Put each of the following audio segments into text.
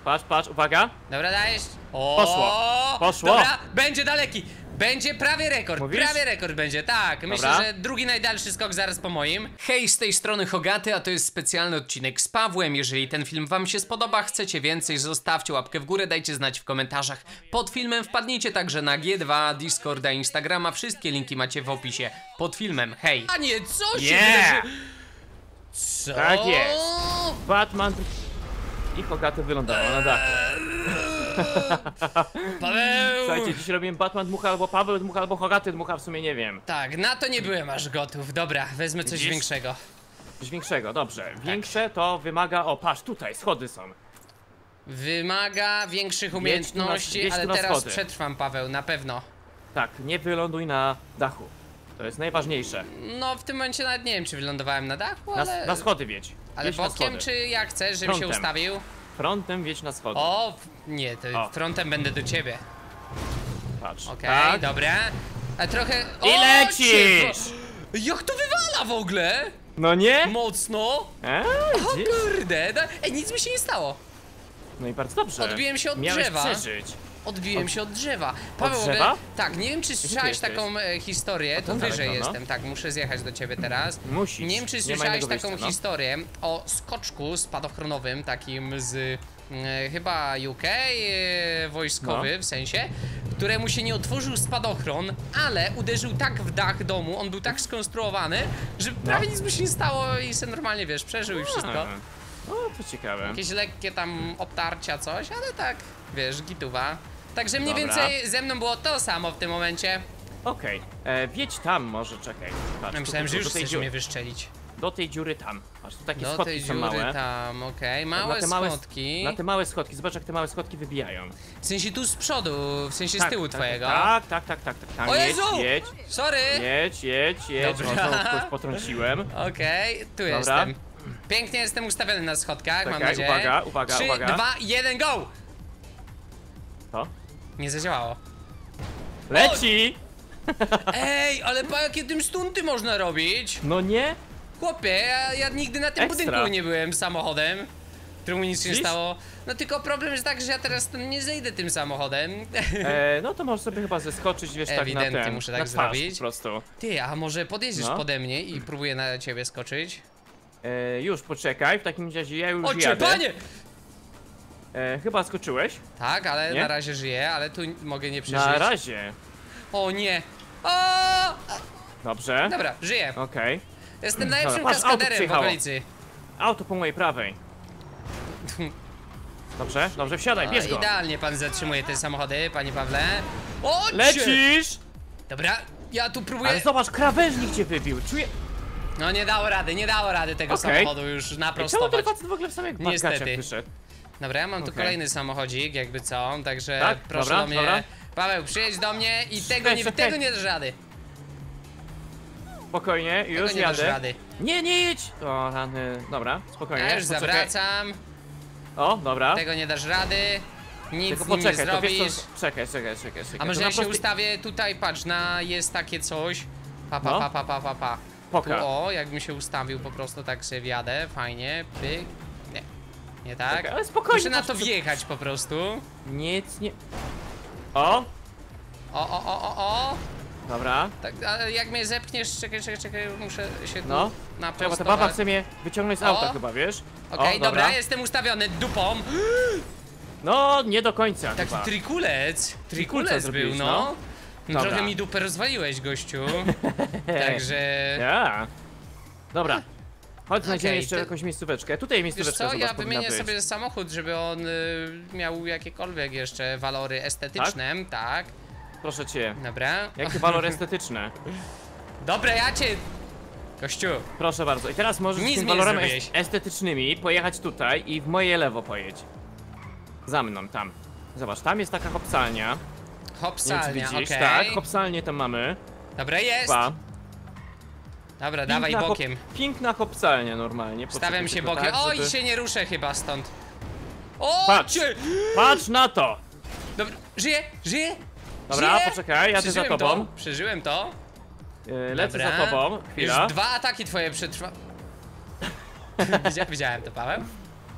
Patrz, patrz, uwaga. Dobra, dajesz. O, Poszło. Dobra, będzie daleki. Będzie prawie rekord, Mówisz? prawie rekord będzie, tak. Myślę, Dobra. że drugi najdalszy skok zaraz po moim. Hej, z tej strony Hogaty, a to jest specjalny odcinek z Pawłem. Jeżeli ten film wam się spodoba, chcecie więcej, zostawcie łapkę w górę, dajcie znać w komentarzach. Pod filmem wpadnijcie także na G2, Discorda, Instagrama. Wszystkie linki macie w opisie pod filmem. Hej. A nie, co się Yeah. wydarzy? Co? Tak jest. Batman i Hogaty wylądował na dachu. Paweł! Słuchajcie, dziś robimy Batman dmucha albo Paweł dmucha albo Hogaty dmucha, w sumie nie wiem. Tak, na to nie byłem aż gotów. Dobra, wezmę coś Widzisz? większego. Coś większego, dobrze. Większe to wymaga, o patrz, tutaj schody są. Wymaga większych umiejętności, jedź tu ale na teraz schody. przetrwam, Paweł, na pewno. Tak, nie wyląduj na dachu. To jest najważniejsze. No, w tym momencie nawet nie wiem, czy wylądowałem na dachu, ale... Na schody wiedź. Ale Wiedź na bokiem, schody. czy jak chcesz, żebym się Frontem. ustawił? Frontem wiedź na schody. O, nie, to O. frontem będę do ciebie. Patrz. Okej, tak. dobra. A trochę... I lecisz! ciepło. Jak to wywala w ogóle? No nie? Mocno. O Widzisz? kurde, ej, nic mi się nie stało. No i bardzo dobrze. Odbiłem się od Miałeś drzewa. przeżyć. Odbiłem się od drzewa. Paweł, w ogóle- drzewa? Tak, nie wiem, czy słyszałeś jesteś? taką historię, to tam wyżej daleko, no. jestem, tak, muszę zjechać do ciebie teraz. Musisz. Nie wiem, czy Nie ma słyszałeś innego taką wyjścia, no. historię o skoczku spadochronowym, takim z chyba UK, wojskowy w sensie, któremu się nie otworzył spadochron, ale uderzył tak w dach domu, on był tak skonstruowany, że prawie nic mu się nie stało i se normalnie, wiesz, przeżył i wszystko. O, to ciekawe. Jakieś lekkie tam obtarcia, coś, ale tak, wiesz, gituwa. Także mniej Dobra. więcej ze mną było to samo w tym momencie. Okej, wiedź tam może, czekaj. Patrz, Ja myślałem, że już do tej chcesz dziury. mnie wyszczelić. Do tej dziury tam. Patrz, tu takie Do schodki tej są dziury małe. tam, okej. Małe Na te małe schodki. Na te małe schodki, zobacz jak te małe schodki wybijają. W sensie tu z przodu, w sensie z tyłu twojego. Tak. Tam O jedź, Jezu! jedź. Sorry! Jedź. Dobra. O, znowu kogoś potrąciłem. Okej, tu Dobra. jestem. Pięknie jestem ustawiony na schodkach, mam Czekaj, nadzieję. uwaga, 3, uwaga. 2, 1, go! To? Nie zadziałało. Leci! Ej, ale pa jakie tym stunty można robić? No nie? Chłopie, ja nigdy na tym Ekstra. budynku nie byłem samochodem, któremu nic się nie Widzisz? stało. No tylko problem jest tak, że ja teraz nie zejdę tym samochodem. No to możesz sobie chyba zeskoczyć, wiesz, tak na Ewidentnie ten, muszę na tak twarz zrobić. po prostu. Ty, a może podjedziesz No. pode mnie i próbuję na ciebie skoczyć? Już, poczekaj, w takim razie ja już O cię, jadę. panie! Chyba skoczyłeś? Tak, ale Nie? na razie żyję, ale tu mogę nie przeżyć. Na razie. O nie! O! Dobrze. Dobra, żyję. Okej. Jestem najlepszym Patrz, auto kaskaderem w przyjechało. okolicy. Auto po mojej prawej. Dobrze, wsiadaj, bierz go. Idealnie pan zatrzymuje te samochody, panie Pawle. O cię! Lecisz! Dobra, ja tu próbuję... Ale zobacz, krawężnik cię wybił, czuję... No nie dało rady tego Okej. samochodu już Ej, czemu ten naprostować. facet w ogóle w samych Niestety. bargaciach wyszedł? Dobra, ja mam tu Okej. kolejny samochodzik, jakby co, także Tak? proszę Dobra, do mnie. dobra. Paweł, przyjedź do mnie i tego Czekaj. tego nie dasz rady. Spokojnie, Tego już nie dasz jadę. rady. Nie jedź! O, rany. Dobra, spokojnie. Ja już poczekaj. zawracam, O, dobra. tego nie dasz rady, nic Tylko z nim nie poczekaj, to wiesz zrobisz. co... Czekaj. A może To ja na się prostej- ustawię tutaj, patrz, jest takie coś. Pa. No. Tu, Poka. o, jakbym się ustawił po prostu tak sobie wjadę, fajnie, pyk. Nie tak? Czekaj, ale spokojnie, Muszę na patrz, to co- wjechać po prostu. Nic nie... O! O. Dobra. Tak, ale jak mnie zepchniesz, czekaj, muszę się tu No. Czekaj, bo ta naprostować. baba chce mnie wyciągnąć z auta O. chyba, wiesz? Okej, O, dobra, jestem ustawiony dupą. No, nie do końca Taki chyba. trikulec Trikulca był, zrobiłeś, no. no. Dobra. Trochę mi dupę rozwaliłeś, gościu. Także... Ja. Dobra. Chodź, znajdziemy Okej, jeszcze ty- jakąś miejscóweczkę. Tutaj Wiesz miejscóweczka, co, zobacz, ja powinna wymienię być. sobie samochód, żeby on miał jakiekolwiek jeszcze walory estetyczne, tak? Proszę cię. Dobra. Jakie walory estetyczne? Dobra, ja cię... Gościu, Proszę bardzo. I teraz możesz Nic z tym mi nie walorem zrobiłeś. estetycznymi pojechać tutaj i w moje lewo pojedź. Za mną, tam. Zobacz, tam jest taka hopsalnia. Nie wiem, czy hopsalnia, okej. widzisz, tak, hopsalnię tam mamy. Dobra, jest. Dwa. Dobra, dawaj Piękna bokiem. Piękna hopsalnia normalnie. Stawiam Poczekaj się tylko bokiem. tak, Oj, żeby- się nie ruszę chyba stąd. O, Patrz. cię! Patrz na to! Dobra, żyję! Dobra, żyję! poczekaj, jadę za Przeżyłem tobą. To, przeżyłem to. Lecę Dobra. za tobą, chwila. Już 2 ataki twoje przetrwa... Widziałem to, Paweł?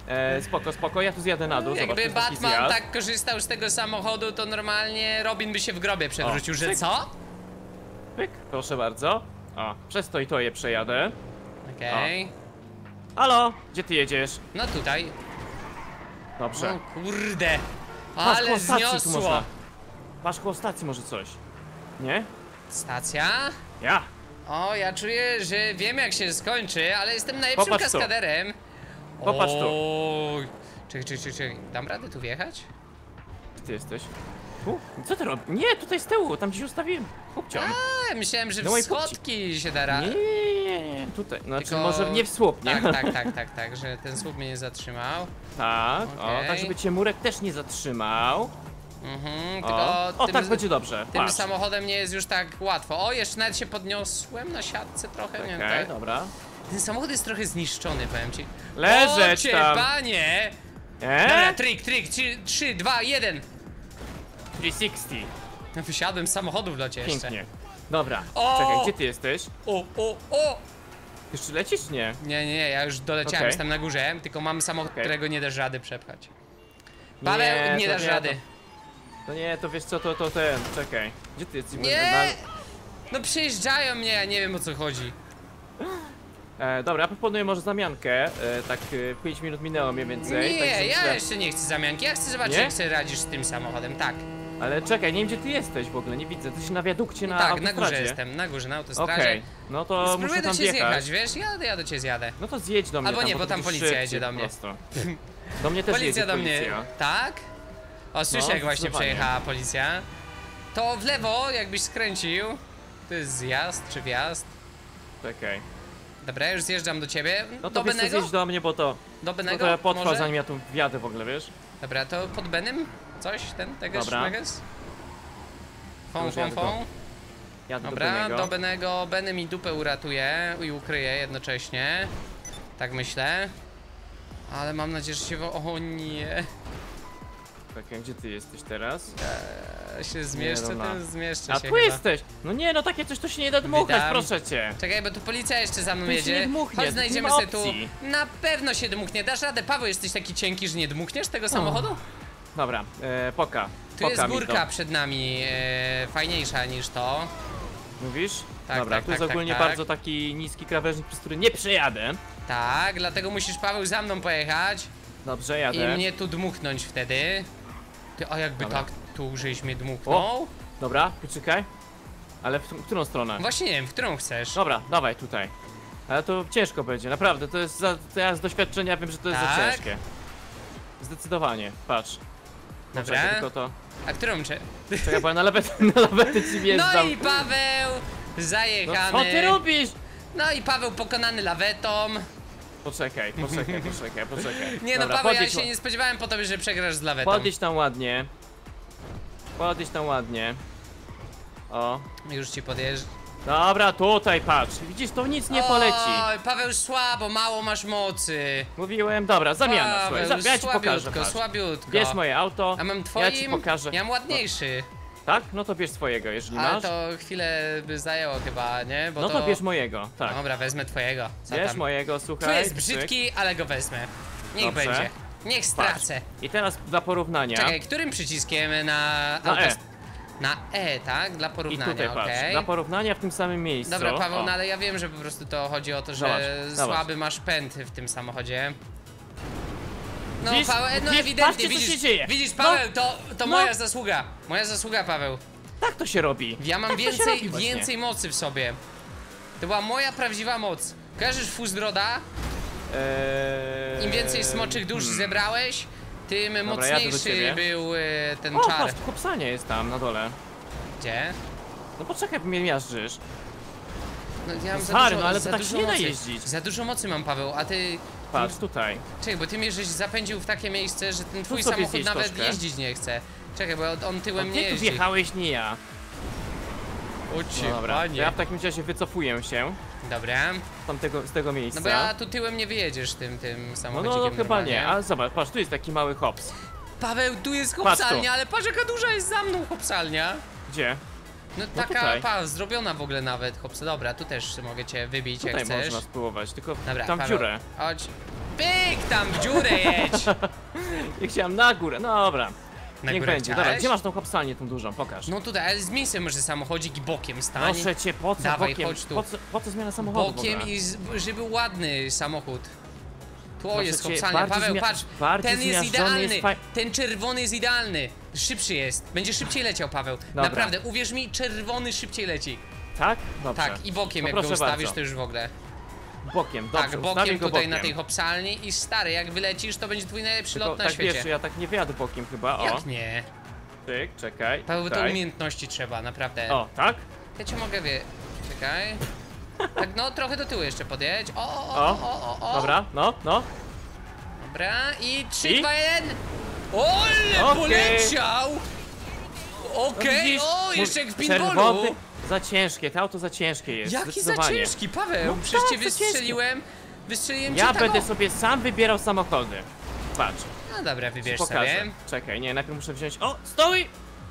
Spoko, spoko, ja tu zjadę na dół, zobacz, to Jakby jest taki Batman zjazd. tak korzystał z tego samochodu, to normalnie Robin by się w grobie przewrócił, że cyk. co? Pyk, proszę bardzo. O, przez to i to je przejadę. Okej. Halo, gdzie ty jedziesz? No tutaj. Dobrze. O kurde. Patrz, Ale koło stacji tu zniosło. można. Patrz, koło stacji może coś. Nie? Stacja? Ja. O, ja czuję, że wiem jak się skończy, ale jestem najlepszym Popatrz tu. kaskaderem. Popatrz tu. Oj. Czekaj. Dam radę tu wjechać? Gdzie ty jesteś? Tu? Co ty robisz? Nie, tutaj z tyłu, tam gdzieś ustawiłem. Chłopciom. A, myślałem, że No w i schodki się da radę. Nie, tutaj. Znaczy Tylko- może nie w słup, nie? Tak, że ten słup mnie nie zatrzymał. Tak, Okej. o, tak żeby cię murek też nie zatrzymał. Tylko O, tym, tak będzie dobrze. tym Patrz. samochodem nie jest już tak łatwo. O, jeszcze nawet się podniosłem na siatce trochę, nie Okej, wiem. dobra. Ten samochód jest trochę zniszczony, powiem ci. Leżeć Cię, tam. panie! Dobra, E? trik, 3, 2, 1. 360. Wysiadłem z samochodu w locie jeszcze. Pięknie. Dobra, O! czekaj, gdzie ty jesteś? O! Jeszcze lecisz? Nie. Nie, ja już doleciałem, Okej. jestem na górze, tylko mam samochód, Okej. którego nie dasz rady przepchać. Paweł, nie to dasz rady. To nie, to wiesz co, to ten, czekaj. Gdzie ty jesteś? Nie! No przejeżdżają mnie, ja nie wiem o co chodzi. Dobra, ja proponuję może zamiankę. Tak 5 minut minęło mniej więcej. Nie, tak ja myślę. jeszcze nie chcę zamianki, ja chcę zobaczyć Nie? jak sobie radzisz z tym samochodem, tak. Ale czekaj, nie wiem gdzie ty jesteś w ogóle, nie widzę. Ty się na wiadukcie na Tak, na autostradzie. górze jestem, na górze, na autostradzie. Okej, no to Spróbuję muszę do tam ciebie wjechać. zjechać, wiesz? Ja do ciebie zjadę. No to zjedź do mnie Albo tam, nie, bo to tam będzie policja szybciej jedzie do mnie. po prostu. Do mnie też Policja jedzie do mnie, policja. tak? O, słyszę No, jak właśnie zdecydowanie. przejechała policja. To w lewo, jakbyś skręcił. To jest zjazd czy wjazd. Czekaj. Dobra, już zjeżdżam do ciebie. No Do to wiesz co, Benego? zjedź do mnie, bo to Do trochę potrwa może? zanim ja tu wjadę w ogóle, wiesz? Dobra, to pod Benem? Coś? Teges, Dobra. Meges? Fą, już fą, jadę fą. Jadę Dobra, do do Benego. Benego. Benny mi dupę uratuje i ukryje jednocześnie. Tak myślę. Ale mam nadzieję, że się... O nie. Czekaj, gdzie ty jesteś teraz? Się zmieszczę, no, no. ten zmieszczę A się tu chyba. jesteś! No nie, no takie coś to się nie da dmuchać, Witam. proszę cię! Czekaj, bo tu policja jeszcze za mną Tu się jedzie. nie dmuchnie, Chodź, tu znajdziemy nie ma sobie tu. opcji. Na pewno się dmuchnie. Dasz radę, Paweł, jesteś taki cienki, że nie dmuchniesz tego samochodu? Dobra, poka. Tu Poka jest mi górka to. przed nami, fajniejsza niż to. Mówisz? Tak, Dobra, tak, tu jest tak, ogólnie tak. bardzo taki niski krawężnik, przez który nie przejadę. Tak, dlatego musisz, Paweł, za mną pojechać Dobrze, i jadę. mnie tu dmuchnąć wtedy. Ty, a jakby Dobra. tak tu, żeś mnie dmuchnął? Dobra, poczekaj. Ale w którą stronę? Właśnie nie wiem, w którą chcesz. Dobra, dawaj tutaj. Ale to ciężko będzie, naprawdę, to ja z doświadczenia wiem, że to jest za Tak? ciężkie. Zdecydowanie, patrz. Dobra. Czekaj, tylko to... A którą Czekaj, bo ja na lawetę ci wjeżdżam. No i Paweł No zajechany. co ty robisz? No i Paweł pokonany lawetą. Poczekaj. Nie Dobra, no, Paweł, ja podjedź, się nie spodziewałem po tobie, że przegrasz z lawetą. podjedź tam ładnie. Podjedź tam ładnie. O. Już ci podjeżdżę. Dobra, tutaj patrz. Widzisz, to nic nie poleci. Oj, Paweł, słabo, mało masz mocy. Mówiłem, dobra, zamiana, słuchaj. Paweł, Ja ci pokażę, słabiutko, patrz. słabiutko. Bierz moje auto, A mam twoim? ja ci pokażę. Ja mam ładniejszy. Tak? No to bierz swojego, jeżeli Ale masz. to chwilę by zajęło chyba, nie? Bo No to bierz mojego, tak. Dobra, wezmę twojego. Co Bierz tam? mojego, Tu słuchaj. jest cyk. brzydki, ale go wezmę. Niech Dobrze. będzie. Niech Patrz. stracę. I teraz dla porównania. Czekaj, którym przyciskiem na... Na E. Na E, tak? Dla I porównania, tutaj patrz. okej. Dla porównania w tym samym miejscu. Dobra, Paweł, O. no ale ja wiem, że po prostu to chodzi o to, że Zobacz. słaby masz pęd w tym samochodzie. No, Widzisz? Paweł, no Widzisz? ewidentnie, Patrzcie, co widzisz, się dzieje. widzisz, No. Paweł, to No. moja zasługa. Moja zasługa, Paweł. Tak to się robi. Ja mam tak to się więcej, robi właśnie. więcej mocy w sobie. To była moja prawdziwa moc. Kojarzysz Fuzdroda? Im więcej smoczych dusz zebrałeś, tym jadę do mocniejszy ciebie. był ten O, czar. patrz, kopsanie jest tam na dole. Gdzie? No poczekaj, bo mnie miażdżysz. No, ja mam Stary, no ale to za tak dużo się nie da mocy. jeździć. Za dużo mocy mam, Paweł, a ty... Patrz, tutaj. Czekaj, bo ty mnie żeś zapędził w takie miejsce, że ten twój sobie samochód zjedź nawet troszkę. jeździć nie chce. Czekaj, bo on tyłem nie Ty tu jeździ. wjechałeś, nie ja. Ucie, No dobra, to ja w takim razie wycofuję się Dobra. z tego miejsca. No bo ja tu tyłem nie wyjedziesz tym No, samochodzikiem no chyba normalnie. nie, ale zobacz, patrz, tu jest taki mały hops. Paweł, tu jest Patrz tu. chłopsalnia, ale patrz jaka duża jest za mną chłopsalnia. Gdzie? No No taka, tutaj. zrobiona w ogóle nawet, chłopca. Dobra, tu też mogę cię wybić Tutaj jak chcesz. można spróbować, tylko Dobra, tam w Paweł, dziurę. chodź. pyk, tam w dziurę jedź. Nie chciałem na górę, no dobra. Na Niech górę będzie. Dobra, chciałeś? gdzie masz tą kopsalnię tą dużą? Pokaż. No tutaj, ale zmień sobie może samochodzik i bokiem stań. Proszę cię, po co Dawaj, bokiem? chodź tu. Po co zmiana samochodu w Bokiem ogóle? i żeby ładny samochód. Tu Proszę jest cię, kopsalnia, bardziej Paweł, patrz, bardziej ten jest zmiażdżony idealny, jest ten czerwony jest idealny. Szybszy jest, będzie szybciej leciał, Paweł. Dobra. Naprawdę, uwierz mi, czerwony szybciej leci. Tak? Dobrze. Tak, i bokiem No jak go proszę ustawisz, bardzo. to już w ogóle. Bokiem, dobrze, Tak, ustawię bokiem go tutaj bokiem. na tej hopsalni i stary, jak wylecisz, to będzie twój najlepszy Tylko, lot na tak świecie. wiesz, ja tak nie wjadę bokiem chyba, o. Jak nie? Tyk, czekaj. Paweł, to tutaj. umiejętności trzeba, naprawdę. O, tak? Ja cię mogę Czekaj. Tak, no, trochę do tyłu jeszcze podjedź. O. Dobra, no. Dobra, i 3, I? 2, 1. Ole, Okej. poleciał! No Okej, widzisz, o, jeszcze jak w pinballu. czerwony, za ciężkie, to auto za ciężkie jest, Jaki za zdecydowanie. ciężki, Paweł? No Przecież tak, cię za ciężki. wystrzeliłem Ja cię będę tak, sobie sam wybierał samochody. Patrz, No dobra, wybierz pokażę. sobie. Czekaj, nie, najpierw muszę wziąć... O, stój!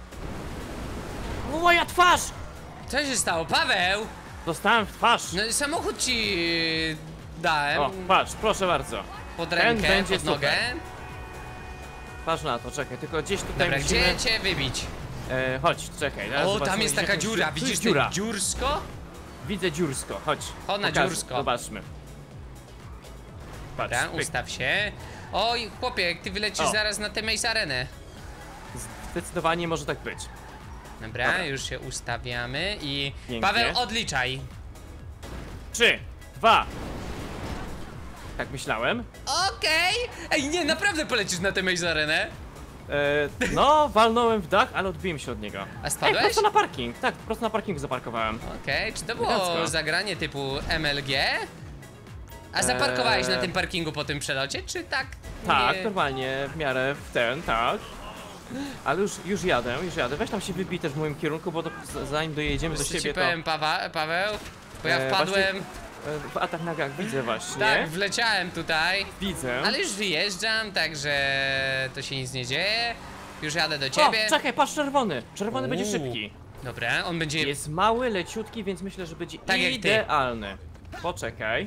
O, moja twarz! Co się stało, Paweł? Dostałem w twarz. No samochód ci dałem O, patrz, proszę bardzo. pod ten rękę, będzie pod nogę. super. Patrz na to, czekaj, tylko gdzieś tutaj Dobra, musimy... gdzie cię wybić? Chodź, czekaj. zaraz O, zobaczymy, tam jest gdzie taka tu- dziura, tu widzisz jest ten dziura. dziursko? Widzę dziursko, chodź. Chodź na Pokażę, dziursko. Zobaczmy. Patrz, Dobra, pyk. ustaw się. Oj, chłopie, jak ty wylecisz O. zaraz na tę Maze Arenę. Zdecydowanie może tak być. Dobra, już się ustawiamy i... Pięknie. Paweł, odliczaj. 3, 2. Tak myślałem. Okej. Ej, nie, naprawdę polecisz na tę Maze Arenę? No, walnąłem w dach, ale odbiłem się od niego. A spadłeś? Ej, prosto na parking. Tak, prosto na parkingu zaparkowałem. Okej, czy to było Elegancko. zagranie typu MLG? A zaparkowałeś na tym parkingu po tym przelocie, czy tak? Tak, Nie? normalnie, w miarę w ten, tak. Ale już jadę. Weź tam się wybij też w moim kierunku, bo zanim dojedziemy do Wiesz, co ci siebie, to... powiem, Paweł? Bo ja wpadłem, W atak na gang widzę właśnie. tak, wleciałem tutaj, Widzę. ale już wyjeżdżam, także to się nic nie dzieje. Już jadę do O, ciebie. czekaj, patrz, czerwony. Czerwony będzie Uuu. szybki. Dobra, on będzie... Jest mały, leciutki, więc myślę, że będzie Tak jak ty. idealny. Poczekaj.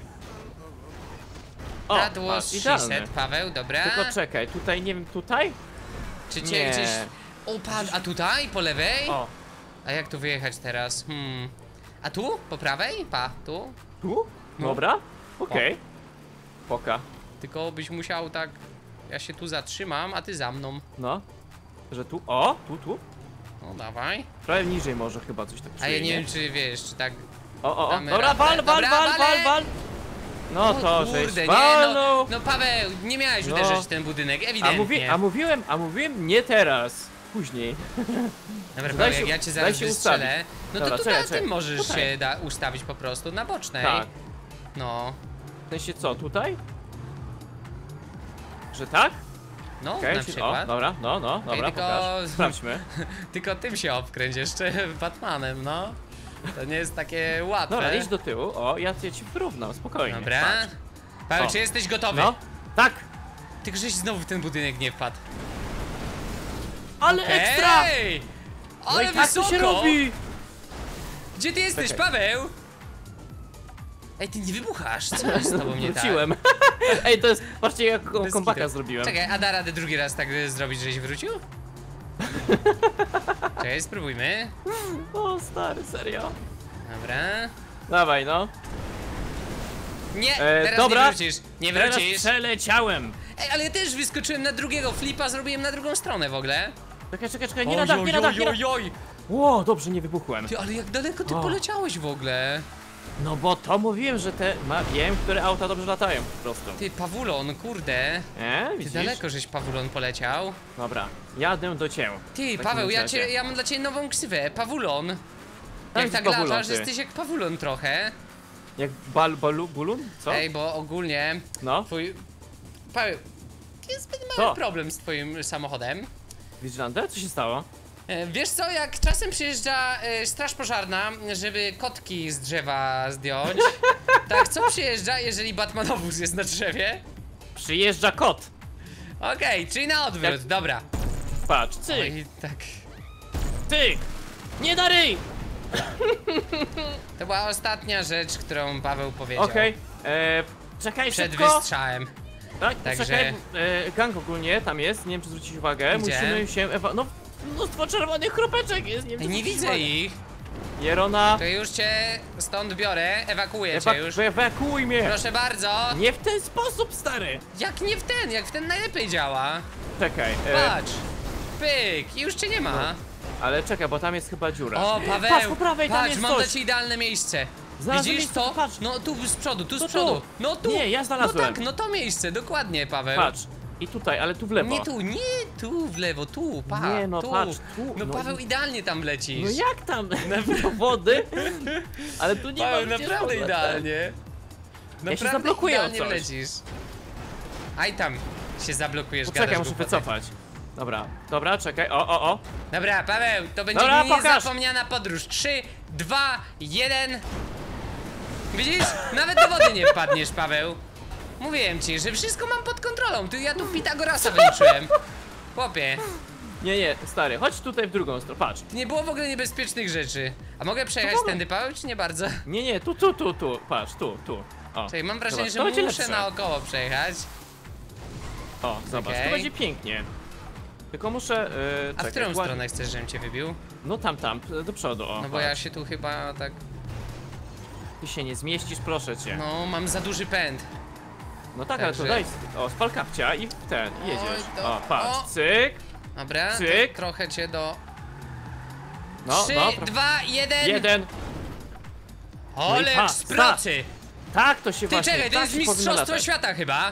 O, That was patrz, she idealny. said, Paweł, dobra. Tylko czekaj, tutaj, nie wiem, tutaj? Czy cię Nie. gdzieś... O, patrz, a tutaj, po lewej? O, A jak tu wyjechać teraz? A tu? Po prawej? Tu? tu? No. Dobra, okej. Poka, Tylko byś musiał tak... Ja się tu zatrzymam, a ty za mną. no. Że tu, o, tu. No dawaj. Trochę niżej może chyba coś tak A ja czuję, nie wiem, czy wiesz, czy tak... O, damy dobra, radę. wal. Dobra, walę. No O to, żeś kurde, nie, walnął. no Paweł, nie miałeś No. uderzyć w ten budynek, ewidentnie. A mówiłem nie teraz. Później. Dobra, Daj Paweł, się- jak ja cię daj zaraz się wystrzelę, ustawić. no Dobra, to tutaj czekaj. ty możesz Tutaj. się ustawić po prostu na bocznej. Tak. No, W sensie co, tutaj? Że tak? no Okej, na czyli- przykład. O, dobra, no, dobra, tylko- pokaż. Sprawdźmy. Tylko tym się obkręć jeszcze Batmanem, no. To nie jest takie łatwe. Dobra, idź do tyłu. O, ja ci wyrównam, spokojnie. Dobra. Patrz. Paweł, O. czy jesteś gotowy? No, tak! Tylko żeś znowu w ten budynek nie wpadł. Ale ekstra! Ej! No Ale i tak wysoko! to się robi! Gdzie ty jesteś, Czekaj. Paweł? Ej, ty nie wybuchasz, co jest z tobą nie tak? Wróciłem. Ej, to jest, patrzcie jak Bez kompaka kitu. zrobiłem. Czekaj, a da radę drugi raz tak zrobić, żeś wrócił? Czekaj, spróbujmy. O, stary, serio. Dobra. Dawaj, no. Nie, teraz dobra. nie wrócisz. Nie Teraz wrócisz. przeleciałem. Ej, ale ja też wyskoczyłem na drugiego flipa, zrobiłem na drugą stronę w ogóle. Czekaj, nie na dach, nie na dach, nie na dach. Oj. Ło, dobrze, nie wybuchłem. Ty, ale jak daleko ty O. poleciałeś w ogóle? No bo to mówiłem, że wiem, które auta dobrze latają po prostu. Ty, Pawulon, kurde. Ty Widzisz? daleko żeś Pawulon poleciał. Dobra, jadę do cię. Ty, W takim Paweł, razie. ja mam dla ciebie nową ksywę, Pawulon. Tam Jak jest tak Pawulon, latasz, ty. jesteś jak Pawulon trochę. Jak bulun? Co? Ej, bo ogólnie No, twój... Paweł, jest zbyt Co? mały problem z twoim samochodem. Vigilante? Co się stało? Wiesz co, jak czasem przyjeżdża straż pożarna, żeby kotki z drzewa zdjąć, tak, co przyjeżdża, jeżeli Batmanowóz jest na drzewie? Przyjeżdża kot. Okej, czyli na odwrót, Jak- dobra. Patrz, cyk, Oj, tak. cyk. Nie da ryj! To była ostatnia rzecz, którą Paweł powiedział. Okej, czekaj Przed szybko. wystrzałem. Tak, Także- czekaj, gang ogólnie tam jest, nie wiem czy zwrócić uwagę. Gdzie? Musimy się no mnóstwo czerwonych kropeczek jest, nie wiem czy Nie zwrócić widzę uwagę. ich. Jerona, To już cię stąd biorę, ewakuuję cię już. ewakuuj mnie! Proszę bardzo. Nie w ten sposób, stary! Jak w ten najlepiej działa. Czekaj, Patrz. Pyk, i już cię nie ma. ale czekaj, bo tam jest chyba dziura. O, Paweł, Patrz po prawej, tam patrz, jest mam coś. dla ciebie idealne miejsce. Znalazłem Widzisz miejsce, to? patrz. No tu z przodu, tu z To przodu. tu. No tu. Nie, ja znalazłem. No tak, no to miejsce, dokładnie, Paweł. Patrz, i tutaj, ale tu w lewo. Nie tu w lewo, tu, Nie, no tu. patrz, tu, No no Paweł, i- idealnie tam lecisz. No jak tam? Do wody? Ale tu nie Paweł, ma gdzie naprawdę szukać. idealnie. Naprawdę zablokuję o idealnie coś. lecisz. Aj tam się zablokujesz, Poczekaj, gadasz muszę głupoty. wycofać. Dobra, czekaj, o. Dobra, Paweł, to będzie Dobra, pokaż. niezapomniana podróż. 3, 2, 1. Widzisz? Nawet do wody nie wpadniesz, Paweł. Mówiłem ci, że wszystko mam pod kontrolą. Ja tu Pitagorasa wyliczyłem. Chłopie, Nie, stary, chodź tutaj w drugą stronę, patrz. nie było w ogóle niebezpiecznych rzeczy. A mogę przejechać tędy, Paweł, czy nie bardzo? Nie, tu, patrz, tu. O, Czekaj, mam wrażenie, zobacz, to że będzie muszę lepsze. naokoło przejechać. O, zobacz, Okej. to będzie pięknie. Tylko muszę, A w czekaj, którą ładnie- stronę chcesz, żebym cię wybił? No tam, do przodu, o. No bo patrz. ja się tu chyba tak... Ty się nie zmieścisz, proszę cię. No, mam za duży pęd. No tak, ale to Także- daj, spal kapcia i w ten, jedziesz. Oj, to- O, patrz, o. cyk. Dobra, to Cyk. trochę cię do... No, 3, no, 2, 1. jeden. Olek pa, z procy! Tak, to się Ty właśnie, czekaj, to tak jest się powinno mistrzostwo latać. świata chyba.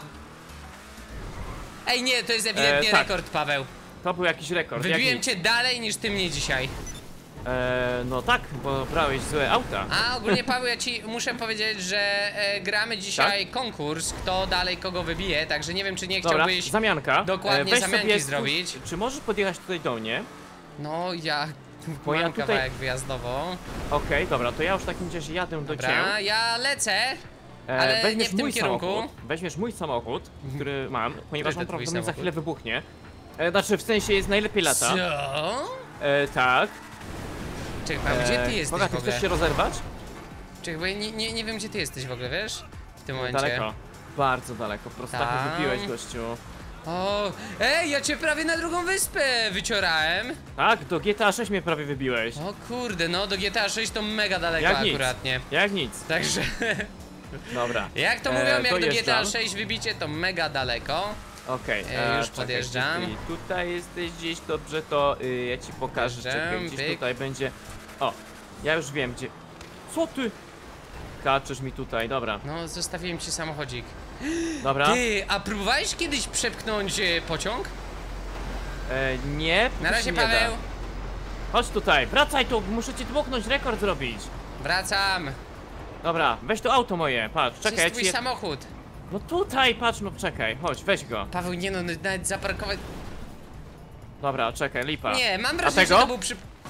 Ej, nie, to jest ewidentnie tak. rekord, Paweł. To był jakiś rekord, jak Wybiłem nic. cię dalej niż ty mnie dzisiaj. No tak, bo brałeś złe auta. A ogólnie, Paweł, ja ci muszę powiedzieć, że gramy dzisiaj konkurs, kto dalej kogo wybije, także nie wiem, czy nie Dobra, chciałbyś... zamianka. dokładnie Weź zamianki sobie zrobić. Czy możesz podjechać tutaj do mnie? No, ja Bo mam ja tutaj- kawałek wyjazdowo. Okej, dobra, to ja już w takim razie jadę do Dobra, ciebie. ja lecę. ale Weźmiesz nie w tym mój kierunku. samochód. Weźmiesz mój samochód, który mam, ponieważ to on twój prawdopodobnie za samochód? chwilę wybuchnie. Znaczy, w sensie jest najlepiej lata. Co? Tak. Czekaj, Paweł, gdzie ty jesteś Boga, w ty ogóle? chcesz się rozerwać? Czekaj, bo ja nie wiem, gdzie ty jesteś w ogóle, wiesz? W tym momencie. Daleko. Bardzo daleko, po prostu tak Tam. wypiłeś, gościu. O, ej, ja cię prawie na drugą wyspę wyciorałem. Tak, do GTA 6 mnie prawie wybiłeś. O kurde, no do GTA 6 to mega daleko Jak nic. akuratnie. Jak nic. Także, Dobra. jak to mówią, jak do dojeżdżam. GTA 6 wybicie, to mega daleko. Okej, Już czekaj, podjeżdżam. gdzieś ty tutaj jesteś gdzieś, dobrze, to ja ci pokażę, Podjeżdżam, czekaj, gdzieś pyk. tutaj będzie. O, ja już wiem gdzie. Co ty? Kaczysz mi tutaj, dobra, No, zostawiłem ci samochodzik. dobra. Ty, a próbowałeś kiedyś przepchnąć pociąg? Nie, Na to razie, się nie da. Paweł. Chodź tutaj, wracaj tu, muszę ci dmuchnąć, rekord zrobić. Wracam. Dobra, weź to auto moje, patrz, Gdzie czekaj, jest ja twój ci... samochód? No tutaj, patrz, no czekaj, chodź, weź go. Paweł, nie no, nawet zaparkować... Dobra, czekaj, lipa. Nie, mam A wrażenie, że tego? to był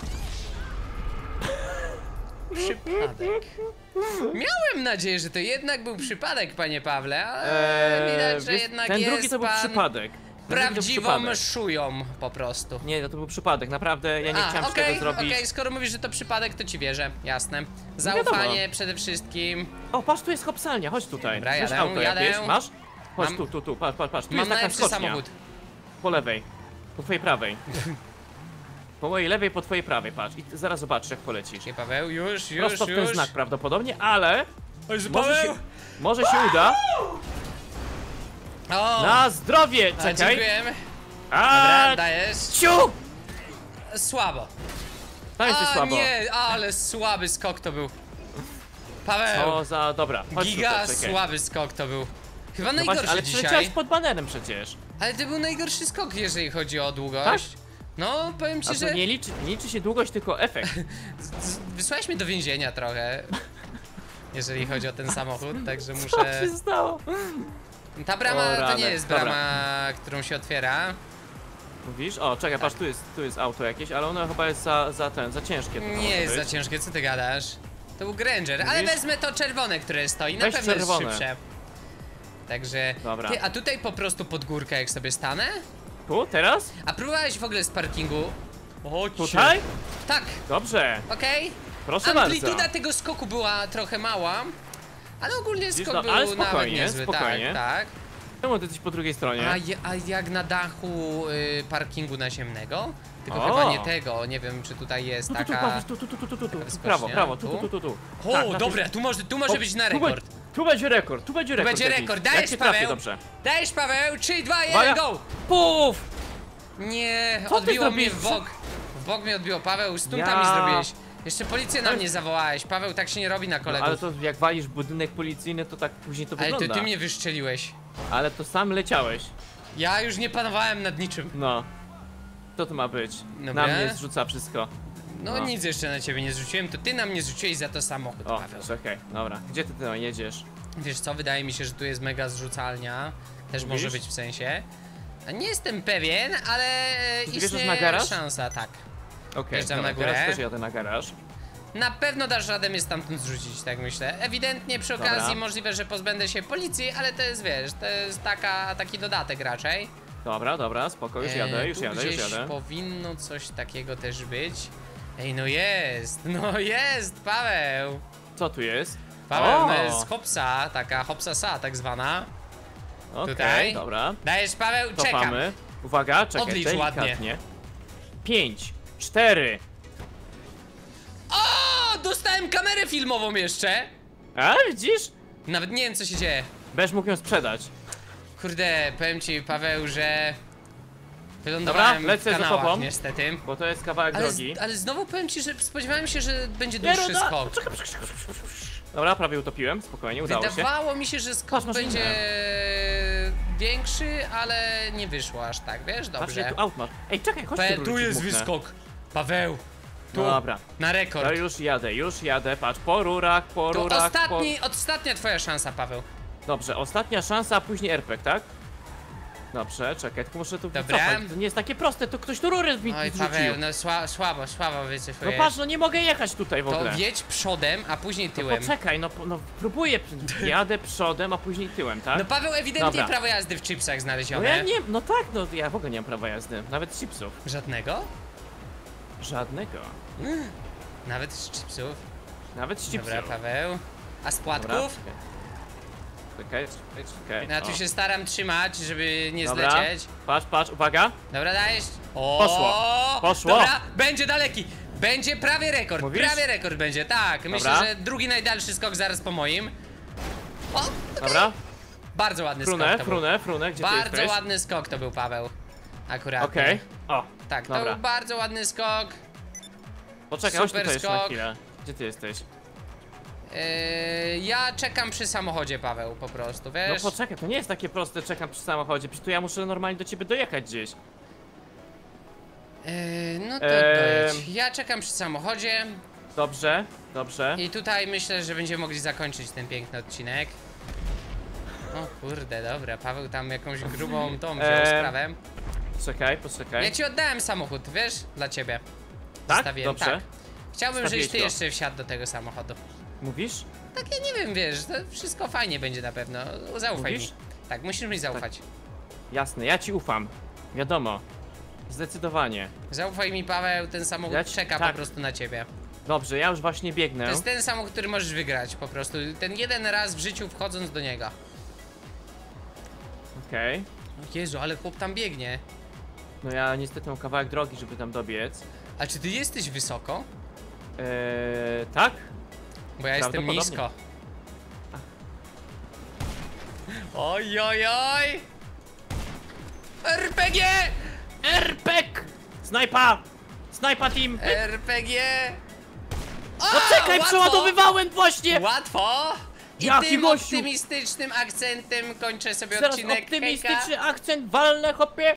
przypadek. Miałem nadzieję, że to jednak był przypadek, panie Pawle, ale widać, że wiesz, jednak ten jest drugi to był pan przypadek. Ten drugi to był prawdziwą przypadek. szują po prostu. Nie, to był przypadek, naprawdę, ja nie chciałem okej, tego zrobić. okej, skoro mówisz, że to przypadek, to ci wierzę, jasne. wiadomo. Zaufanie przede wszystkim. O, patrz, tu jest hopsalnia, chodź tutaj. Dobra, Masz jadę, auto jadę. jakieś? Masz? Chodź Mam- tu, patrz, tu Mam jest taka najlepszy skocznia. samochód. Po lewej. Po twojej prawej. Po mojej lewej, po twojej prawej, patrz. I zaraz zobaczysz, jak polecisz. Okej, Paweł, już, Prosto w ten już. znak prawdopodobnie, ale Oj, może się uda. O, Na zdrowie! a, Czekaj. dziękujemy. A, Dobra, dajesz. ciu! Słabo. To jest A słabo. nie, ale słaby skok to był. Paweł, Co za... Dobra, chodź giga tutaj, czekaj. słaby skok to był. Chyba No najgorszy właśnie, ale dzisiaj. przyleciałeś pod banerem przecież. Ale to był najgorszy skok, jeżeli chodzi o długość. Tak? No, powiem ci, A że to nie liczy się długość, tylko efekt. wysłałeś mnie do więzienia trochę. Jeżeli chodzi o ten samochód, także Co muszę... się stało? Ta brama O, to rany. nie jest Dobra. brama, którą się otwiera. Mówisz? O, czekaj, patrz, tu jest auto jakieś, ale ono chyba jest za ciężkie. to Nie może jest za być. ciężkie, co ty gadasz? To był Granger, ale Mówisz? wezmę to czerwone, które stoi, na Weź pewno czerwone. jest szybsze. Także... Dobra. Ty, a tutaj po prostu pod górkę jak sobie stanę? Tu, teraz? A próbowałeś w ogóle z parkingu? Chodźcie. Tutaj? Tak, Dobrze, okej. proszę Amplituda bardzo. tego skoku była trochę mała, ale ogólnie Widzisz, skok no, był ale nawet spokojnie, niezły, spokojnie. tak, tak. Czemu ty jesteś po drugiej stronie? A jak na dachu parkingu naziemnego? Tylko O! chyba nie tego, nie wiem czy tutaj jest Tu, taka... Paweł, tu. wyskocznia? Prawo, prawo, Tu? tu. O, Tak, na dobra, tej- tu może być na rekord. Tu będzie rekord, tu będzie rekord. Będzie jakiś. rekord, Jak dajesz się trafię, Paweł! dobrze. Dajesz Paweł, 3, 2, 1, Uwaga. go! Puf! Nie, Co ty odbiło mnie zrobiłeś? w bok. W bok mnie odbiło, Paweł, stunta Ja- mi zrobiłeś. Jeszcze policję na mnie zawołałeś, Paweł, tak się nie robi na No, kolegów. ale to jak walisz budynek policyjny, to tak później to Ale wygląda. ty mnie wyszczeliłeś. Ale to sam leciałeś. Ja już nie panowałem nad niczym. No. Co to ma być? Dobra. Na mnie zrzuca wszystko. No nic jeszcze na ciebie nie zrzuciłem, to ty na mnie zrzuciłeś za to samochód, O, Paweł. czekaj, dobra. Gdzie ty tam jedziesz? Wiesz co, wydaje mi się, że tu jest mega zrzucalnia. Też może Mówisz? być w sensie. Nie jestem pewien, ale Czy ty wjeżdżasz istnieje na garaż? szansa, tak. Okej, Wjeżdżam dobra, na górę. teraz też jadę na garaż. Na pewno dasz radę mnie stamtąd zrzucić, tak myślę. Ewidentnie przy Dobra. okazji możliwe, że pozbędę się policji, ale to jest, wiesz, to jest taki dodatek raczej. Dobra, spoko, już jadę, już Tu jadę. gdzieś powinno coś takiego też być. Ej, no jest, Paweł. Co tu jest? Paweł, O! no jest hopsa, taka hopsa tak zwana. Okej, tutaj. dobra. Dajesz, Paweł, czekam. Cofamy. Uwaga, czekaj, Odlicz delikatnie. 5, 4. O, dostałem kamerę filmową jeszcze. A, widzisz? Nawet nie wiem, co się dzieje. Będziesz mógł ją sprzedać. Kurde, powiem ci, Paweł, że wylądowałem Dobra, lecę w za kanałach, tobą. niestety. Bo to jest kawałek drogi. Ale znowu powiem ci, że spodziewałem się, że będzie dłuższy skok. Dobra, prawie utopiłem, spokojnie, udało się. Wydawało mi się, że skok Patrz, masz będzie inne. większy, ale nie wyszło aż tak, wiesz? Patrz, Dobrze. jak tu aut masz. Ej, czekaj, chodź Tu jest wyskok. Paweł, tu, Dobra, na rekord. to już jadę, patrz, po rurach, To ostatnia twoja szansa, Paweł. Dobrze, ostatnia szansa, a później RPG, tak? Dobrze, czekaj, tylko muszę tu Dobra. wycofać. To nie jest takie proste, to ktoś tu rury mi Oj, zrzucił. Paweł, no słabo No wycofujesz. patrz, no nie mogę jechać tutaj w To ogóle. wjedź przodem, a później No tyłem. poczekaj, no próbuję, jadę przodem, a później tyłem, tak? No Paweł, ewidentnie Dobra. prawo jazdy w chipsach No znalezione. ja nie, no tak, no ja w ogóle nie mam prawa jazdy, nawet z chipsów. Żadnego? Żadnego. Nawet z chipsów. Nawet z chipsów. Dobra, Paweł. A z Dobra, płatków? czekaj. No ja tu O. się staram trzymać, żeby nie Dobra, zlecieć. patrz, uwaga. Dobra, dajesz. O, Poszło. Dobra, będzie daleki. Będzie prawie rekord. Mówisz? Prawie rekord będzie, tak. Myślę, Dobra. że drugi najdalszy skok zaraz po moim. O, okej. Dobra, Bardzo ładny skok to był. frunę, gdzie ty Bardzo jesteś? ładny skok to był, Paweł. Akurat. Okej, o, Tak, to dobra. był bardzo ładny skok. Poczekaj, chodź super tutaj jeszcze na skok. chwilę. Gdzie ty jesteś? Ja czekam przy samochodzie, Paweł, po prostu, No wiesz? poczekaj, to nie jest takie proste, czekam przy samochodzie, przecież tu ja muszę normalnie do ciebie dojechać gdzieś. No to dojedź. Ja czekam przy samochodzie Dobrze. i tutaj myślę, że będziemy mogli zakończyć ten piękny odcinek. O kurde, dobra, Paweł tam jakąś grubą tą wziął sprawę. Poczekaj. Ja ci oddałem samochód, wiesz? Dla ciebie. Tak? Zostawiłem, Dobrze. tak. Chciałbym, żebyś Zostawiłeś ty go. jeszcze wsiadł do tego samochodu. Mówisz? Tak, ja nie wiem, wiesz, to wszystko fajnie będzie na pewno. Zaufaj Mówisz? mi. Tak, musisz mi zaufać. Jasne, ja ci ufam. Wiadomo. Zdecydowanie. Zaufaj mi, Paweł, ten samochód Ja czeka tak. po prostu na ciebie. Dobrze, ja już właśnie biegnę. To jest ten samochód, który możesz wygrać po prostu. Ten jeden raz w życiu wchodząc do niego. Okej. O Jezu, ale chłop tam biegnie. No ja niestety mam kawałek drogi, żeby tam dobiec. A czy ty jesteś wysoko? Tak? Bo ja jestem Prawdopodobnie. nisko. Oj, oj, oj! RPG! RPG! Snajpa! Snajpa team! RPG! O, No czekaj, łatwo! przeładowywałem właśnie! Łatwo! I Jaki tym gościu! optymistycznym akcentem kończę sobie Teraz odcinek. optymistyczny Hejka. akcent, walne hopie!